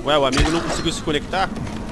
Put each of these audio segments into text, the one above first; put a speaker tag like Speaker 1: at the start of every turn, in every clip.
Speaker 1: Ué, o amigo não conseguiu se conectar?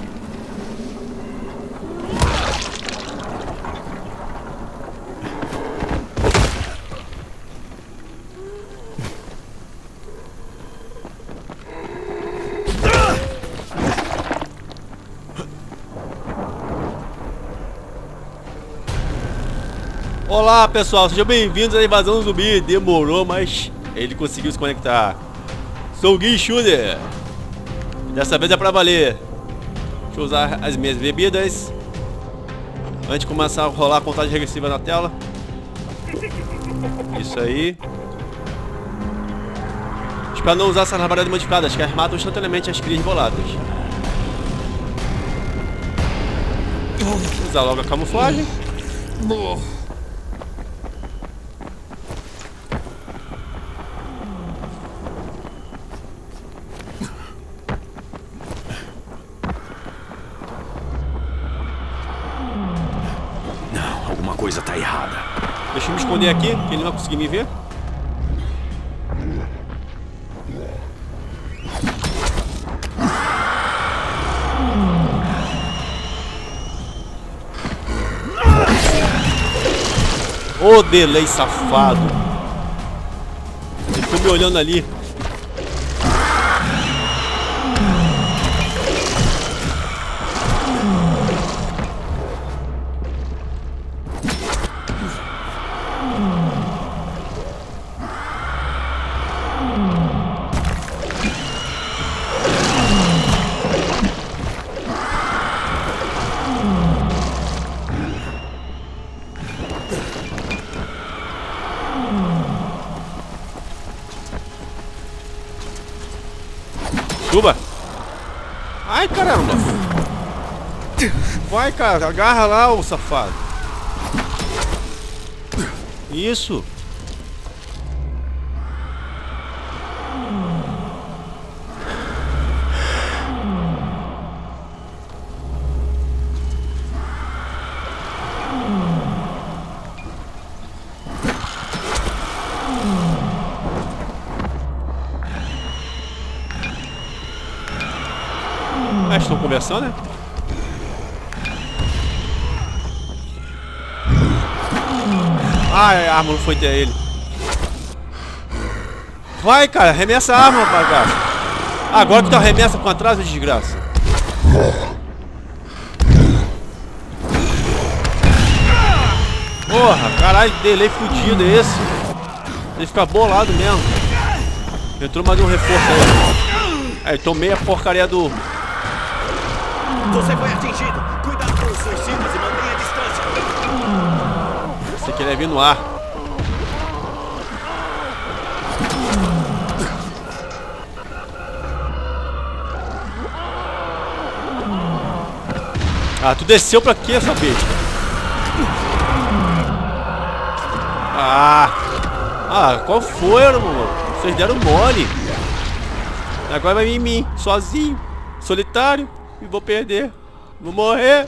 Speaker 1: Olá pessoal, sejam bem-vindos à invasão zumbi. Demorou, mas ele conseguiu se conectar. Sou o Gui Shooter. Dessa vez é pra valer. Deixa eu usar as minhas bebidas antes de começar a rolar a contagem regressiva na tela. Isso aí. Espero não usar essas barreiras modificadas, que as matam instantaneamente as crias boladas. Usar logo a camuflagem.
Speaker 2: Alguma coisa tá errada.
Speaker 1: Deixa eu me esconder aqui, que ele não vai conseguir me ver. Ô, delay safado. Ele ficou me olhando ali. Suba! Ai, caramba! Vai, cara, agarra lá, ô safado! Isso! Ah, estão conversando, né? Ah, a arma não foi até ele. Vai, cara, arremessa a arma, bagaço. Agora que tu arremessa com atraso, desgraça. Porra, caralho, delay fudido é esse. Ele fica bolado mesmo. Entrou mais um reforço aí. Aí, tomei a porcaria do...
Speaker 2: Você foi atingido. Cuidado com os suicidas e mantenha a distância.
Speaker 1: Esse aqui deve vir no ar. Ah, tu desceu pra quê, essa besta? Ah, qual foi, irmão? Vocês deram mole. Agora vai vir em mim, sozinho, solitário. E vou perder. Vou morrer.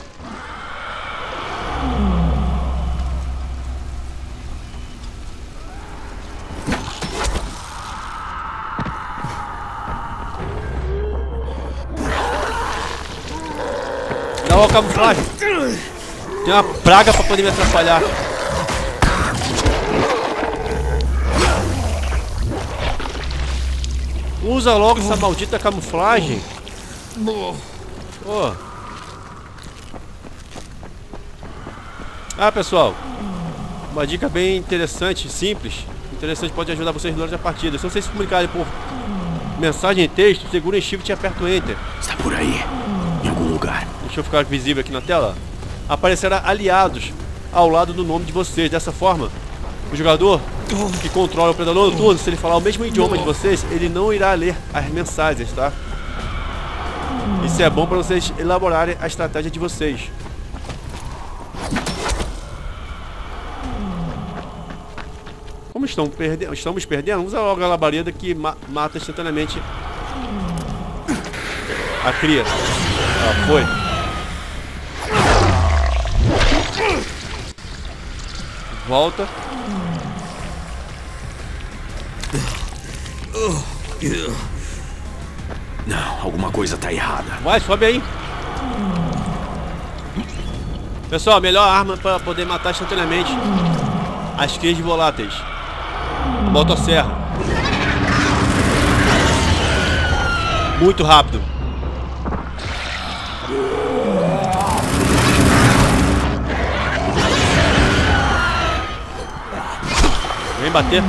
Speaker 1: Dá uma camuflagem. Tem uma praga pra poder me atrapalhar. Usa logo essa maldita camuflagem. Oh. Ah, pessoal, uma dica bem interessante, simples. Interessante, pode ajudar vocês durante a partida. Se vocês se comunicarem por mensagem em texto, segura em Shift e aperta o Enter.
Speaker 2: Está por aí, em algum lugar.
Speaker 1: Deixa eu ficar visível aqui na tela. Aparecerá aliados ao lado do nome de vocês. Dessa forma, o jogador que controla o predador noturno, se ele falar o mesmo idioma de vocês, ele não irá ler as mensagens, tá? Isso é bom para vocês elaborarem a estratégia de vocês. Como estamos perdendo, usa logo a labareda que mata instantaneamente a cria. Ah, foi. Volta.
Speaker 2: Não, alguma coisa tá errada.
Speaker 1: Vai, sobe aí. Pessoal, melhor arma para poder matar instantaneamente as crias voláteis. A motosserra. Muito rápido. Vem bater.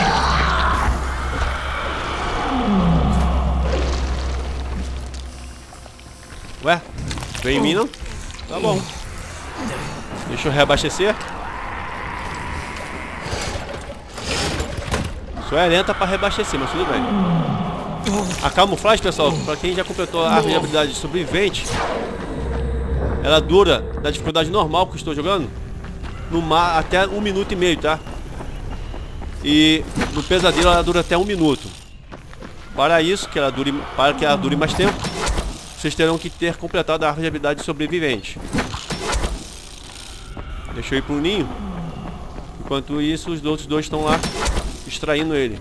Speaker 1: Ué? Vem em mim não? Tá bom. Deixa eu reabastecer. Só é lenta para reabastecer, mas tudo bem. A camuflagem, pessoal, para quem já completou a árvore de habilidade de sobrevivente, ela dura da dificuldade normal que eu estou jogando no mar até 1 minuto e meio, tá? E no pesadelo ela dura até 1 minuto. Para isso, para que ela dure mais tempo, vocês terão que ter completado a árvore de habilidade de sobrevivente. Deixa eu ir pro ninho. Enquanto isso, os outros dois estão lá extraindo ele.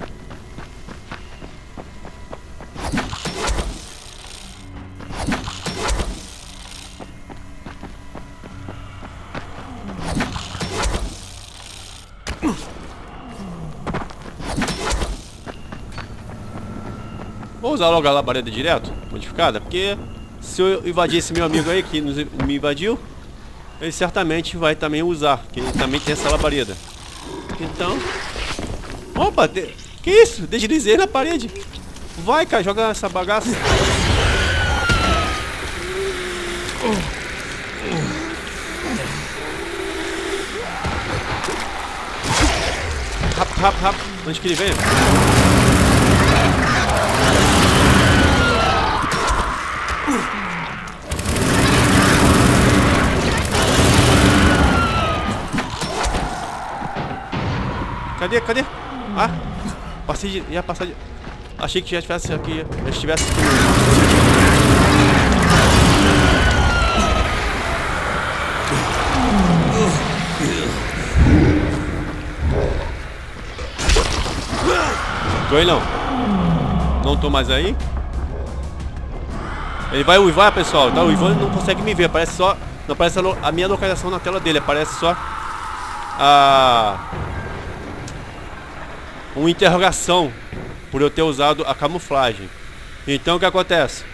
Speaker 1: Vou usar logo a labareda direto, modificada, porque se eu invadir esse meu amigo aí que me invadiu, ele certamente vai também usar, que ele também tem essa labareda. Então... Opa, que isso? Deslizei na parede. Vai, cara, joga essa bagaça. Rápido, rápido, rápido. Onde que ele veio? Cadê? Cadê? Ah, passei de... ia passar de... Achei que já estivesse aqui. Já estivesse aqui. Tô aí não. Não tô mais aí. Ele vai uivar, pessoal. Tá uivando e não consegue me ver. Aparece só... Não aparece a minha localização na tela dele. Aparece só uma interrogação por eu ter usado a camuflagem. Então o que acontece?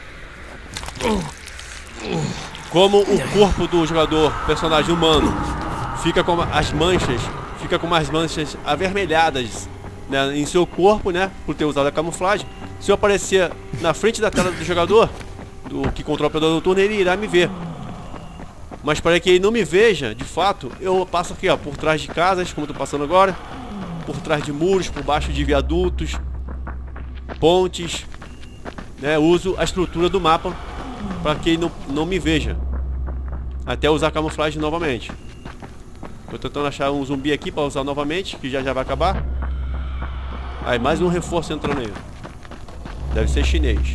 Speaker 1: Como o corpo do jogador, personagem humano, fica com as manchas, avermelhadas, né, em seu corpo, né, por ter usado a camuflagem. Se eu aparecer na frente da tela do jogador, do que controla o predador noturno, ele irá me ver. Mas para que ele não me veja, de fato, eu passo aqui, ó, por trás de casas, como eu tô passando agora, por trás de muros, por baixo de viadutos, pontes, né? Uso a estrutura do mapa para que ele não me veja, até usar a camuflagem novamente. Tô tentando achar um zumbi aqui para usar novamente, que já vai acabar. Aí mais um reforço entrando aí. Deve ser chinês.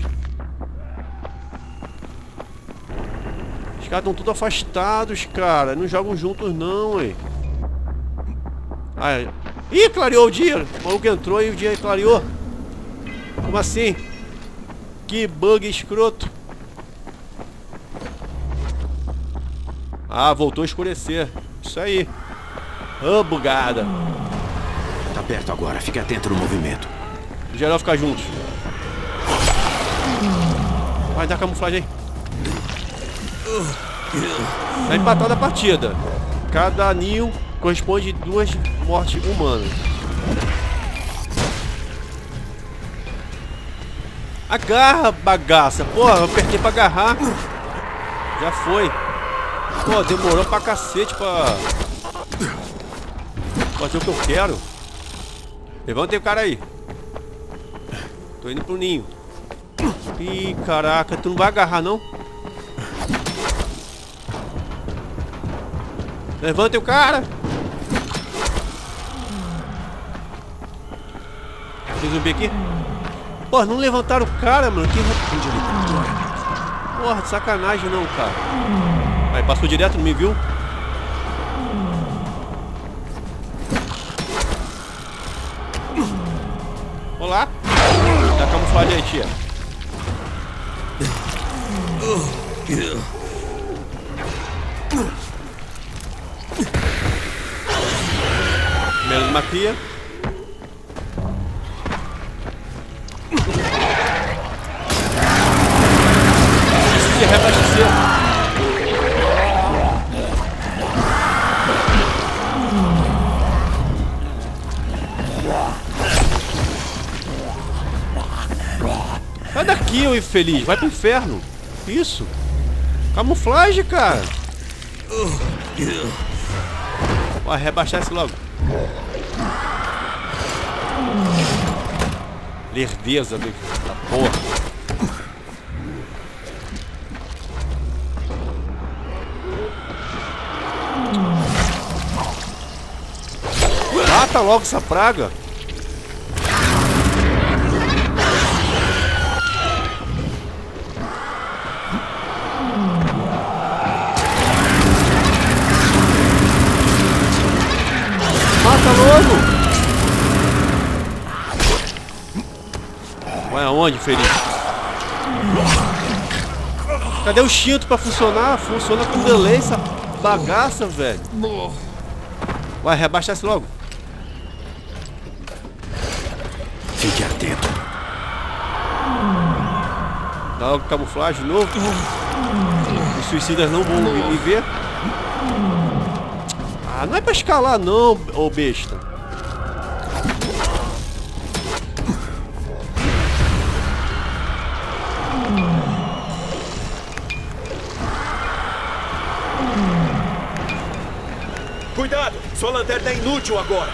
Speaker 1: Os caras estão tudo afastados, cara. Não jogam juntos não, ué. Ai. Ih, clareou o dia. O maluco entrou e o dia clareou. Como assim? Que bug escroto. Ah, voltou a escurecer. Isso aí. Ô, bugada.
Speaker 2: Tá perto agora, fique atento no movimento.
Speaker 1: O geral ficar juntos. Vai dar camuflagem aí. Tá empatada a partida. Cada ninho corresponde a 2 mortes humanas. Agarra, bagaça. Porra, eu apertei pra agarrar. Já foi. Pô, demorou pra cacete pra fazer o que eu quero. Levantei o cara aí. Tô indo pro ninho. Ih, caraca, tu não vai agarrar não? Levante o cara. Tem zumbi aqui? Porra, não levantaram o cara, mano. Que... Porra, de sacanagem não, cara. Aí, passou direto, não me viu? Olá. Dá camuflagem aí, tia. Menos uma cria. Preciso de reabastecer. Sai daqui, ô infeliz. Vai pro inferno. Isso. Camuflagem, cara. Vai, rebaixar esse logo. Lerdeza da porra. Mata logo essa praga. Mata logo! Vai aonde, feliz? Cadê o instinto pra funcionar? Funciona com delay essa bagaça, velho. Vai, rebaixa esse logo.
Speaker 2: Fique atento.
Speaker 1: Dá logo camuflagem de novo. Os suicidas não vão me ver. Ah, não é pra escalar não, ô besta.
Speaker 2: Cuidado! Sua lanterna é inútil agora!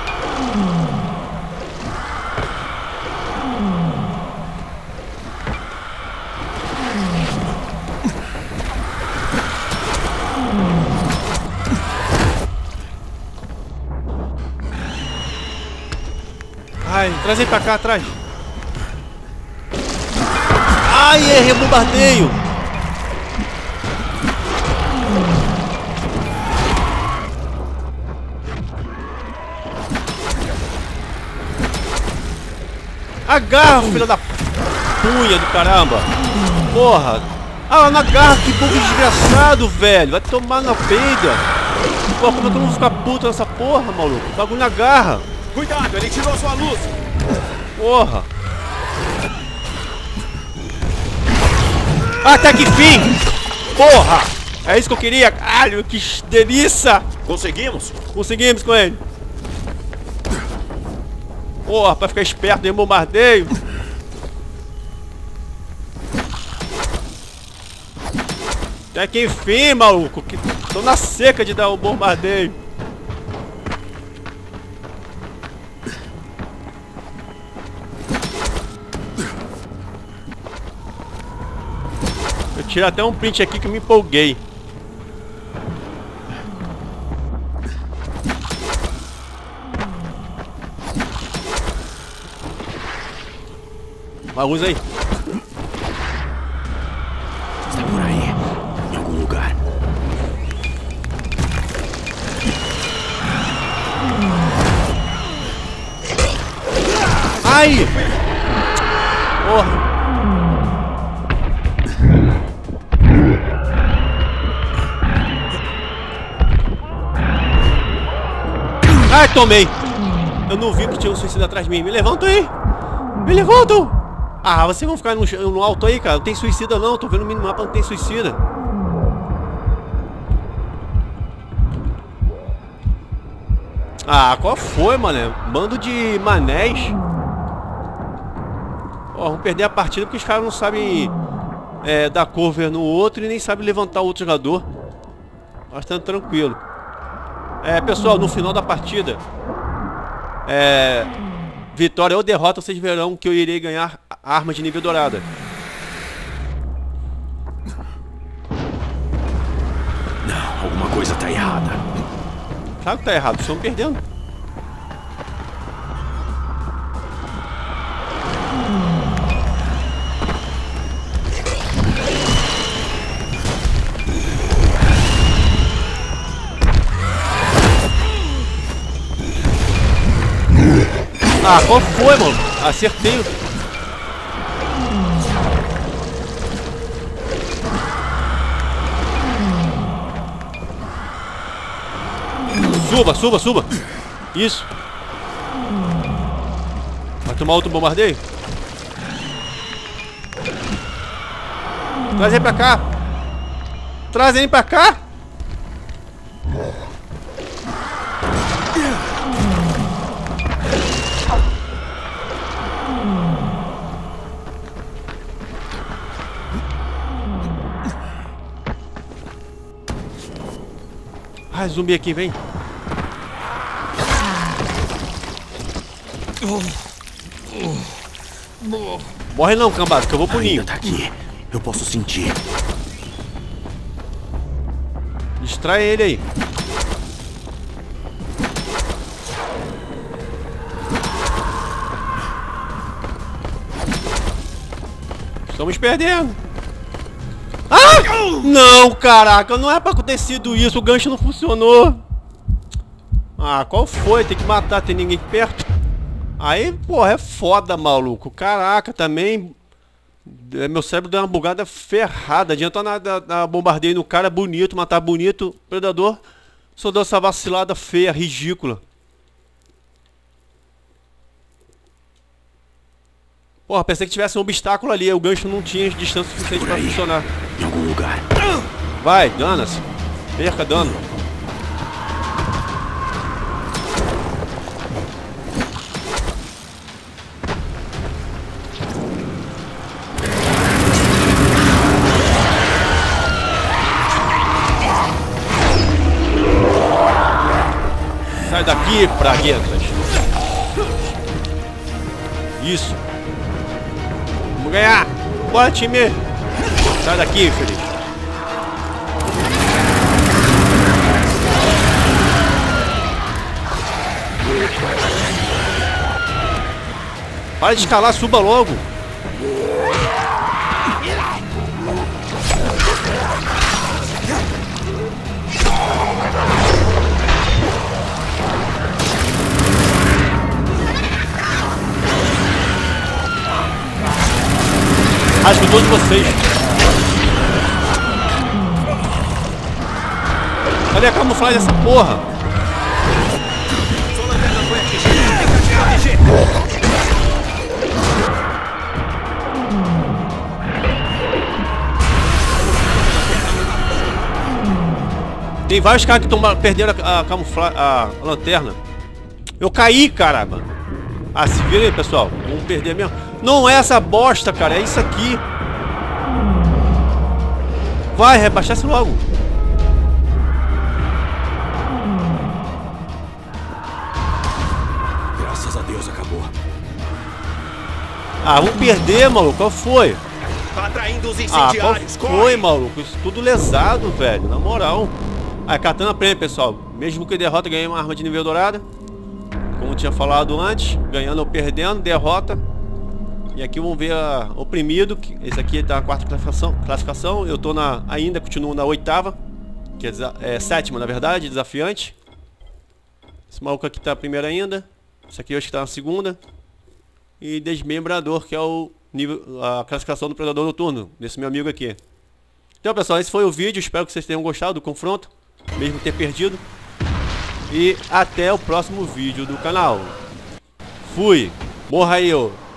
Speaker 1: Ai, traz ele pra cá, atrás. Ai, errei o bombardeio. Agarra, filho da punha do caramba. Porra. Ah, não agarra, que bug desgraçado, velho. Vai tomar na peida. Porra, como é que eu não vou ficar puto nessa porra, maluco? O bagulho na garra.
Speaker 2: Cuidado, ele tirou sua luz!
Speaker 1: Porra. Até que fim. Porra. É isso que eu queria. Caralho, que delícia.
Speaker 2: Conseguimos?
Speaker 1: Conseguimos com ele. Porra, pra ficar esperto em bombardeio. Até que enfim, maluco. Tô na seca de dar o bombardeio. Eu tiro até um print aqui que eu me empolguei. Usa aí.
Speaker 2: Está por aí, em algum lugar.
Speaker 1: Ai! Porra! Ai, tomei! Eu não vi que tinha um suicida atrás de mim. Me levantam aí! Me levantam! Ah, vocês vão ficar no alto aí, cara. Não tem suicida não. Tô vendo no minimapa, não tem suicida. Ah, qual foi, mané? Bando de manés. Ó, vamos perder a partida porque os caras não sabem dar cover no outro e nem sabem levantar o outro jogador. Bastante tranquilo. Pessoal, no final da partida, vitória ou derrota, vocês verão que eu irei ganhar armas de nível dourada.
Speaker 2: Não, alguma coisa tá errada.
Speaker 1: Claro que tá errado, vocês estão perdendo. Ah, qual foi, mano? Acertei. Suba, suba, suba. Isso. Vai tomar outro bombardeio? Traz ele pra cá. Traz ele pra cá. Ai, zumbi aqui, vem. Morre não, cambada, que eu vou pro ninho.
Speaker 2: Tá aqui. Eu posso sentir.
Speaker 1: Distrai ele aí. Estamos perdendo. Ah! Não, caraca, não é pra acontecido isso. O gancho não funcionou. Ah, qual foi? Tem que matar, tem ninguém perto. Aí, porra, é foda, maluco. Caraca, também. Meu cérebro deu uma bugada ferrada. Adiantou nada dar bombardeio no cara bonito, matar bonito. Predador só deu essa vacilada feia, ridícula. Porra, pensei que tivesse um obstáculo ali. O gancho não tinha distância suficiente pra funcionar.
Speaker 2: Em algum lugar.
Speaker 1: Vai, dana-se. Perca dano. Sai daqui, praguetas. Isso. Vamos ganhar. Bora, time. Sai daqui, Felipe. Para de escalar, suba logo. Acho que todos vocês. Cadê a camuflagem dessa porra?
Speaker 2: Sua lanterna foi atingida. Tem que te proteger.
Speaker 1: Tem vários caras que perderam a camuflagem, a lanterna. Eu caí, caramba. Ah, se vira aí, pessoal. Vamos perder mesmo. Não é essa bosta, cara. É isso aqui. Vai, rebaixasse logo.
Speaker 2: Graças a Deus acabou.
Speaker 1: Ah, vamos perder, maluco. Qual foi?
Speaker 2: Tá atraindo os
Speaker 1: Ah, qual
Speaker 2: incendiários.
Speaker 1: foi, maluco? Isso tudo lesado, velho. Na moral. Ah, katana prêmio, pessoal. Mesmo que derrota, ganhei uma arma de nível dourada. Como tinha falado antes. Ganhando ou perdendo, derrota. E aqui vamos ver oprimido. Esse aqui tá na quarta classificação. Eu tô ainda continuo na oitava. Que é sétima, na verdade, desafiante. Esse maluco aqui tá a primeira ainda. Esse aqui eu acho que tá na segunda. E desmembrador, que é a classificação do predador noturno. Desse meu amigo aqui. Então, pessoal, esse foi o vídeo. Espero que vocês tenham gostado do confronto. Mesmo ter perdido. E até o próximo vídeo do canal. Fui. Morra aí, ô.